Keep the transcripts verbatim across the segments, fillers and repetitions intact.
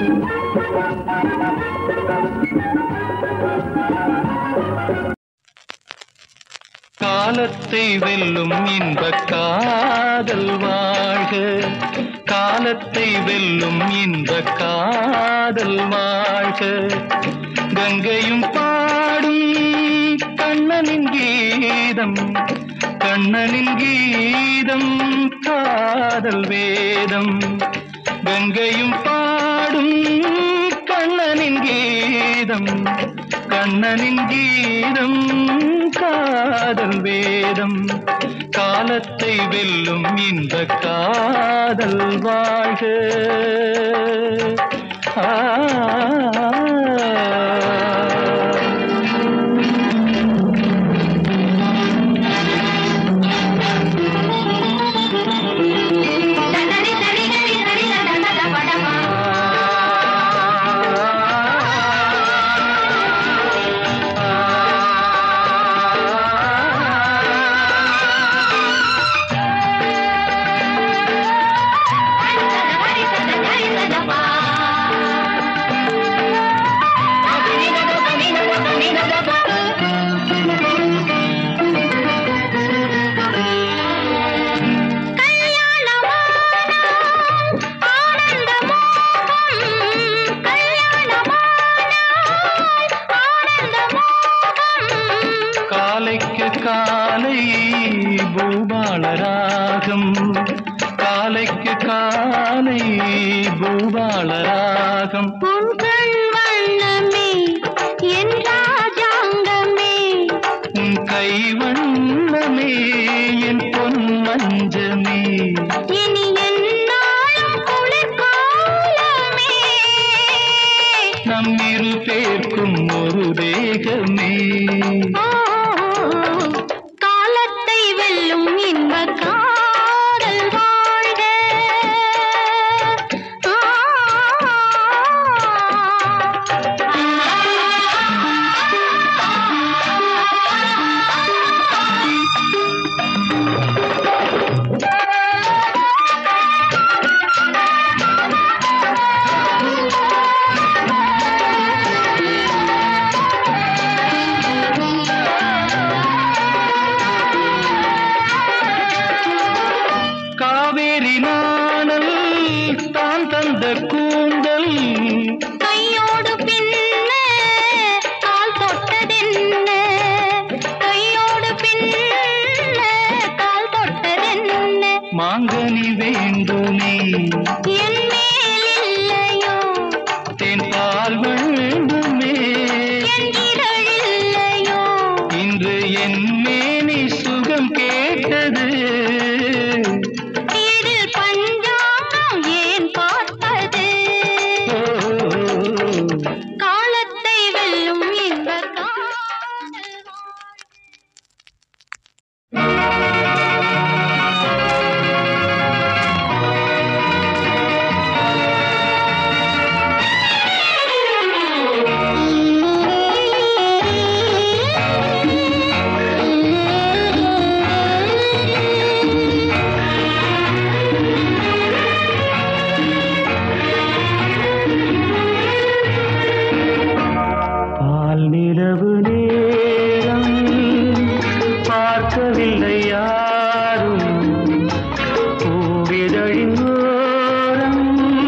காலத்தை வெல்லும் இன்பக் காதல் வாழ்க, காலத்தை வெல்லும் இன்பக் காதல் வாழ்க. கங்கையும் பாடும் கண்ணனின் கீதம், கண்ணனின் கீதம் காதல் வேதம். கங்கையும் பாடும் கண்ணனின் கீதம், கண்ணனின் கீதம் காதல் வேதம். காலத்தை வெல்லும் இந்த காதல் வாழ்க. ஆ காலை பூபாலராகம், காலைக்கு காலை பூபாலராகம். உங்கள் வண்ணமே என் ராஜாங்கமே, உன் கை வண்ணமே என் பொன் மஞ்சமே. இனி என்னாலும் குளிர்காலமே, நம் இரு பேர்க்கும் ஒரு தேகமே. கூந்தல் கையோடு பின்ன கால் தொட்டதென்ன, கையோடு பின்ன கால் தொட்டதென்ன. மாங்கனி வேண்டுமே என் மேல் இல்லையோ, தென் பால் வேண்டுமே என் இதழ் இல்லையோ. இன்று என் மேனி சுகம் கேட்டது, காலத்தை வெல்லும் இந்த நிலவு நேரம் பார்க்கவில்லை யாரும், பூவிதழின் ஓரம்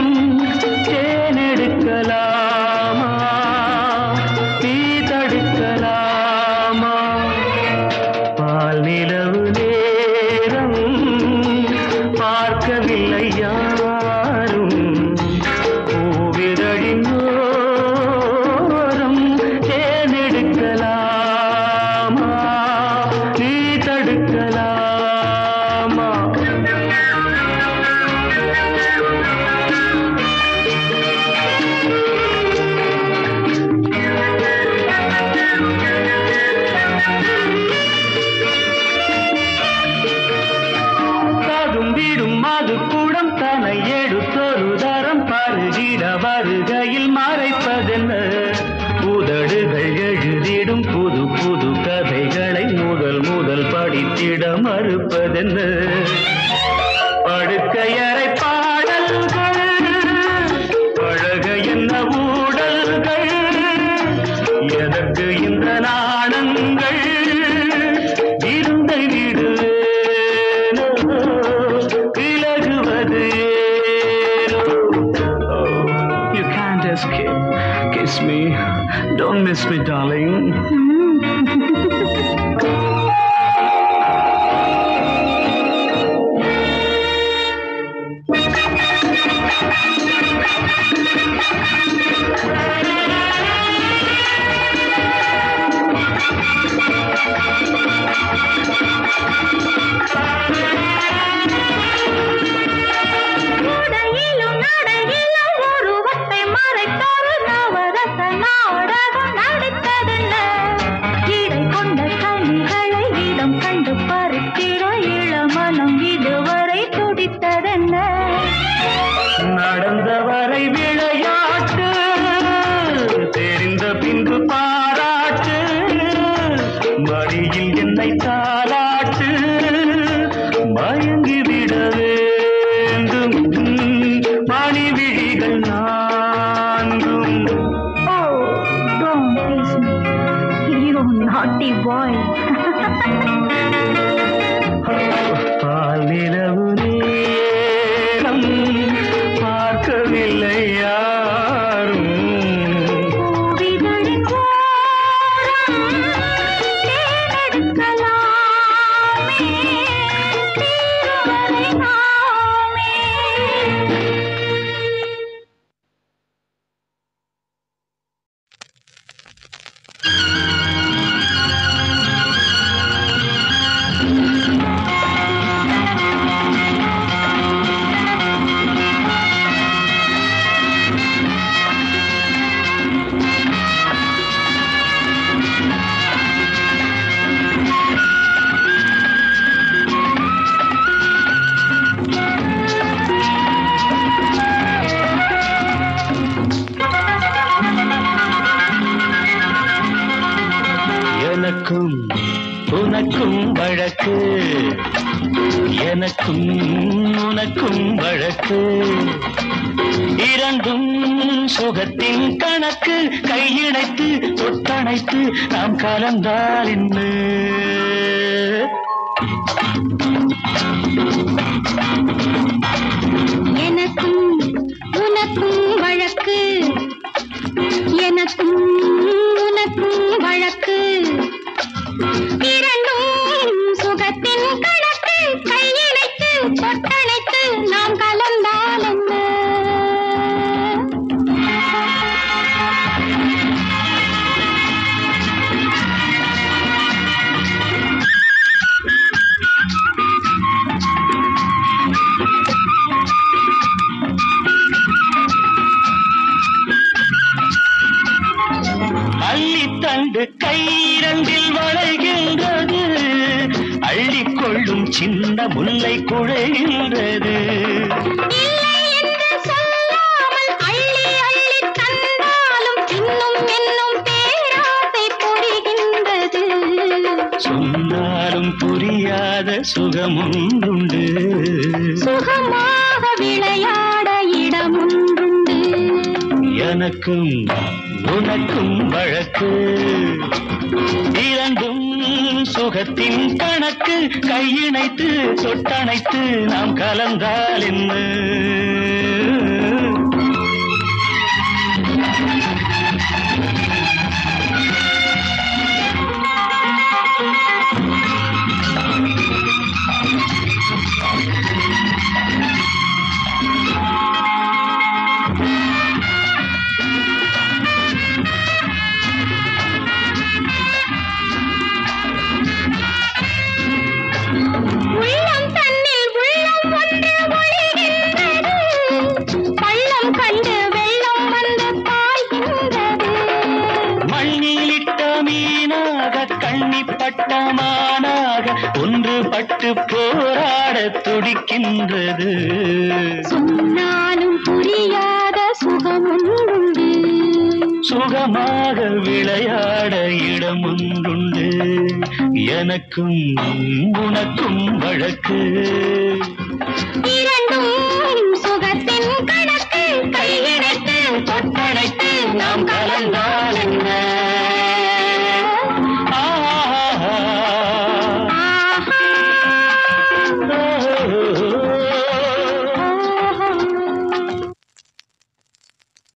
தேனெடுக்கலாமா, தீ தடுக்கலாமா. பால் நிலவு நேரம் பார்க்கவில்லை யாரும், பூவிதழின் வருகையில் மறைப்பதென்ன, உதடுகள் எழுதிடும் புது புது கதைகளை முதல் முதல் படித்திட மறுப்பதென்ன. படுக்கையறை பாடல்கள் பழகைய miss me. Don't miss me, darling. நடந்தவரை விளையாட்டு தெரிந்த பின்பு பாராட்டு மடியில் என்னை தாலாட்டு மயங்கிவிட வேண்டும் மணி விழிகள் நான்கும். பாலிரவு நேரம் பார்க்கவில்லை யாரும் எனக்கும் உனக்கும் வழக்கு எனக்கும் உனக்கும் வழக்கு இரண்டும் சுகத்தின் கணக்கு கையிணைத்து ஒட்டணைத்து நாம் கலந்தால் என்ன எனக்கும் உனக்கும் வழக்கு எனக்கும் உனக்கும் வழக்கு இரண்டும் சுகத்தின் கணக்கு கையிணைத்து தொட்டணைத்து நாம் கலந்தால் என்ன அள்ளித்தண்டு கைரண்டில் வளைகின்றது அள்ளிக்கொள்ளும் சின்ன முல்லை குழைகின்றது இல்லை என்று சொல்லாமல் அள்ளி அள்ளி தந்தாலும் இன்னும் இன்னும் பேராசை புரிகின்றது சொன்னாலும் புரியாத சுகமுண்டு சுகமாக விளையாட இடமுண்டு எனக்கும் உனக்கும் வழக்கு இரண்டும் சுகத்தின் கணக்கு கையிணைத்து தொட்டணைத்து நாம் கலந்தால் என்ன உள்ளம் தன்னில் உள்ளம் ஒன்று ஒளிகின்றது பள்ளம் கண்டு வெள்ளம் வந்து பாய்கின்றது மண்ணிலிட்ட மீனாக கண்ணிப்பட்ட மானாக ஒன்றுபட்டு போராட துடிக்கின்றது சொன்னாலும் புரியாத சுகமுண்டு சுகமாக விளையாட இடமுண்டுண்டு எனக்கும் உனக்கும் வழக்கு